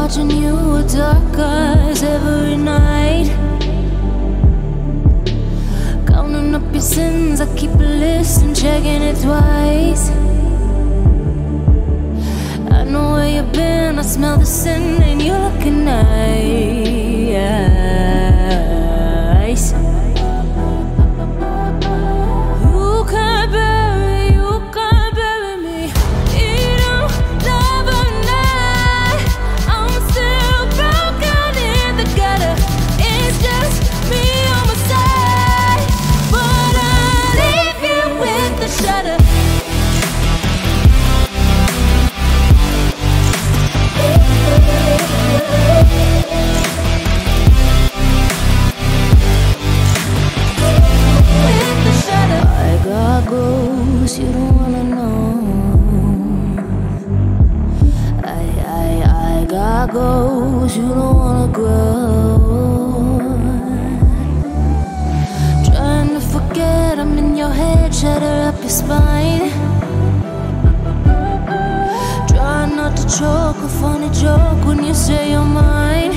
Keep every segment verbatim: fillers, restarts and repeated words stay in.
watching you with dark eyes every night, counting up your sins. I keep a list and checking it twice. I know where you've been, I smell the sin, and you're looking nice. You can't bury, you can't bury me. You don't love a night. I'm still broken in the gutter. It's just me on my side, but I leave you with the shudder. You don't wanna know. I, I, I got goals you don't wanna grow. Trying to forget, I'm in your head, shatter up your spine. Trying not to choke, a funny joke when you say you're mine.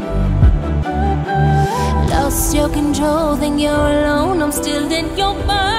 Lost your control, think you're alone, I'm still in your mind.